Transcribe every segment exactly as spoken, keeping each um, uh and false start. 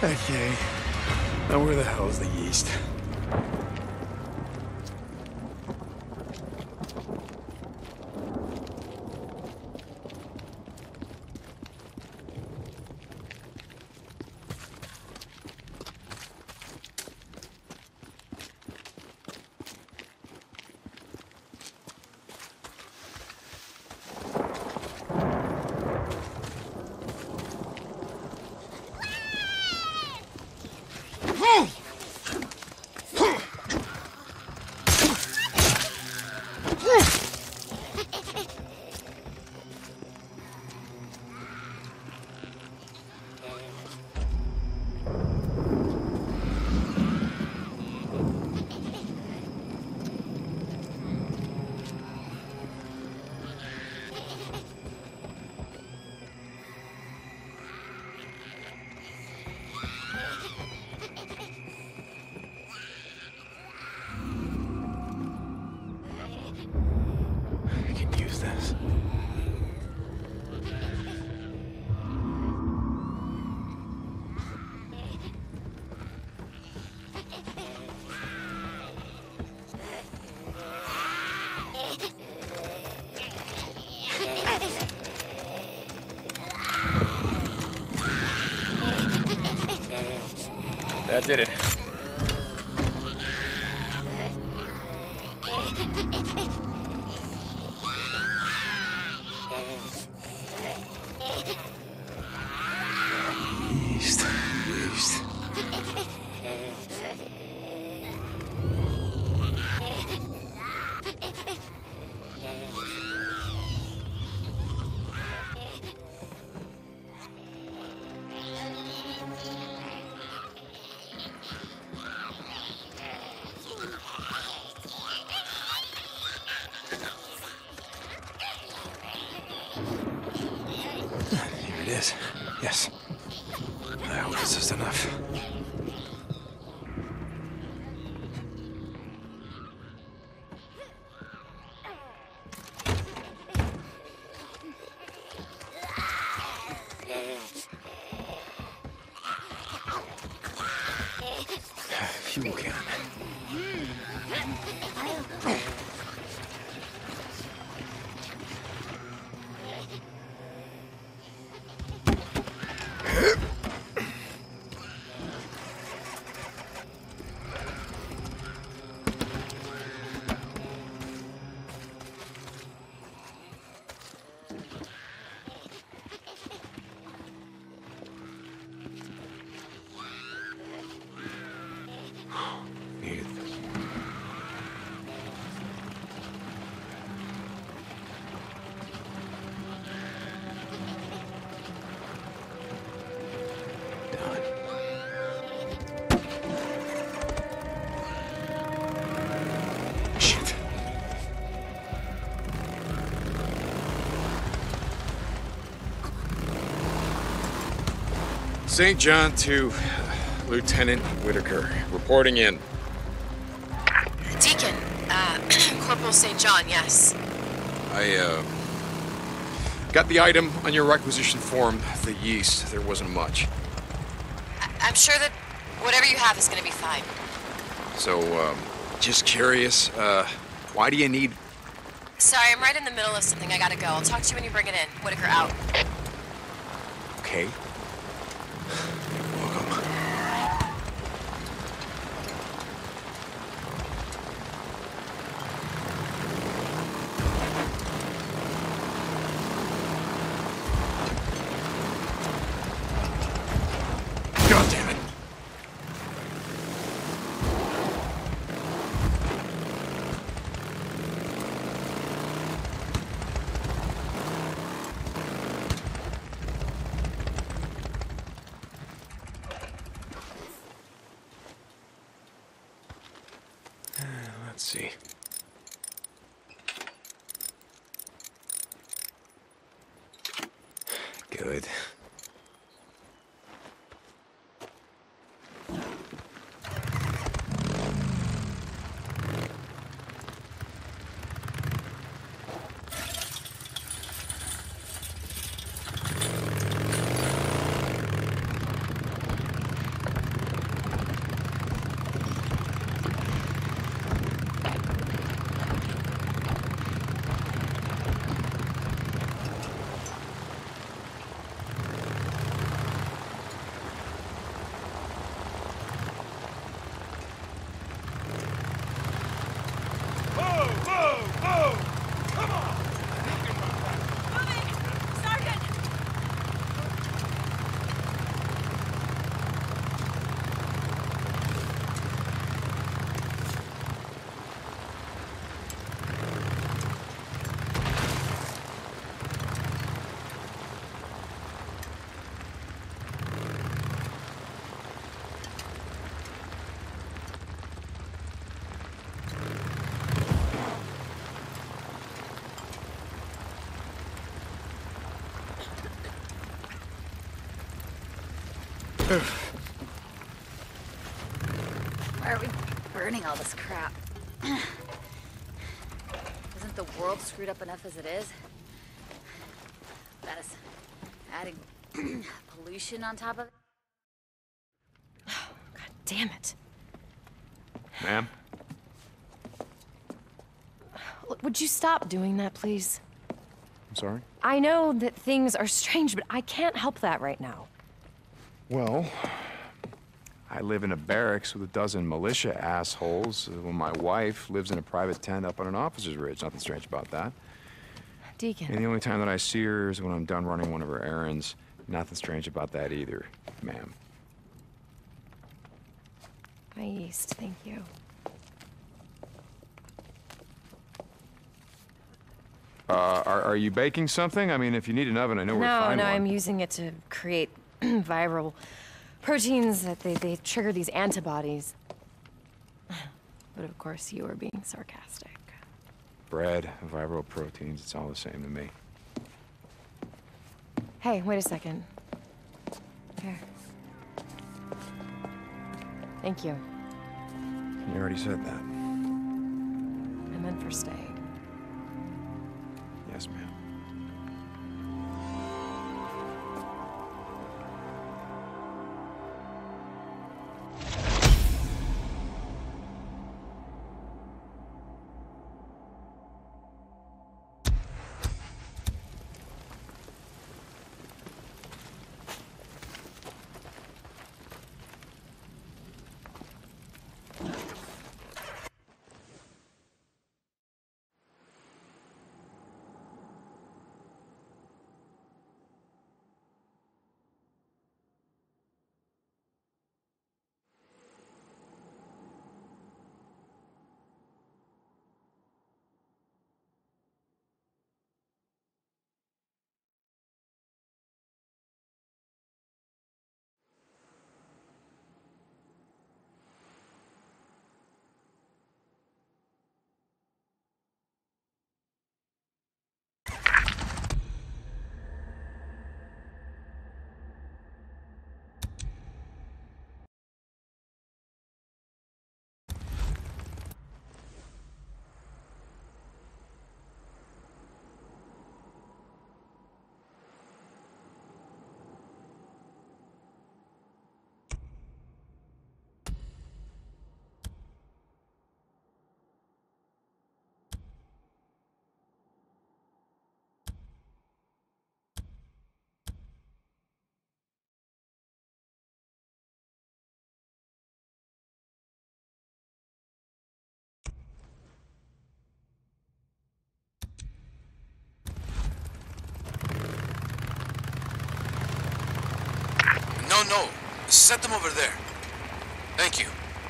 Okay. Now where the hell's the yeast? This. That did it. Yeast. Yeast. Here it is. Yes. I hope this is enough. Fuel can. Needed this. Done. Shit. Saint John to Lieutenant Whitaker, reporting in. Deacon, uh, Corporal Saint John, yes. I, uh, got the item on your requisition form, the yeast. There wasn't much. I I'm sure that whatever you have is gonna be fine. So, um, just curious, uh, why do you need... Sorry, I'm right in the middle of something. I gotta go. I'll talk to you when you bring it in. Whitaker out. Okay. Welcome. God damn it. Let's see. Good. Why are we burning all this crap? Isn't the world screwed up enough as it is? That is adding pollution on top of it. God damn it. Ma'am? Look, would you stop doing that, please? I'm sorry? I know that things are strange, but I can't help that right now. Well, I live in a barracks with a dozen militia assholes, while my wife lives in a private tent up on an officer's ridge. Nothing strange about that. Deacon. And the only time that I see her is when I'm done running one of her errands. Nothing strange about that either, ma'am. My yeast, thank you. Uh, are, are you baking something? I mean, if you need an oven, I know where to No, find no, one. I'm using it to create viral proteins that they, they trigger these antibodies. But of course, you were being sarcastic. Bread, viral proteins, it's all the same to me. Hey, wait a second. Here. Thank you. You already said that. I meant for staying. Yes, ma'am. No, no. Set them over there. Thank you.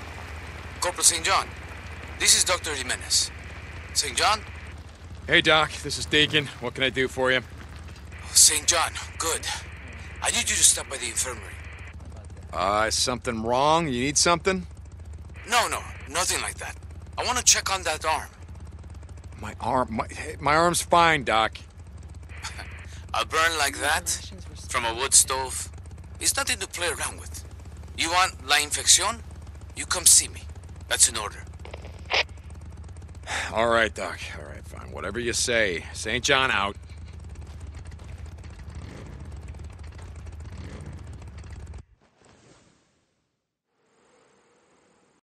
Corporal Saint John, this is Doctor Jimenez. Saint John? Hey, Doc, this is Deacon. What can I do for you? Saint John, good. I need you to stop by the infirmary. Uh, is something wrong? You need something? No, no, nothing like that. I want to check on that arm. My arm, my, my arm's fine, Doc. A burn like that, from a wood stove, is nothing to play around with. You want la infección? You come see me. That's an order. All right, Doc. All right, fine. Whatever you say. Saint John out.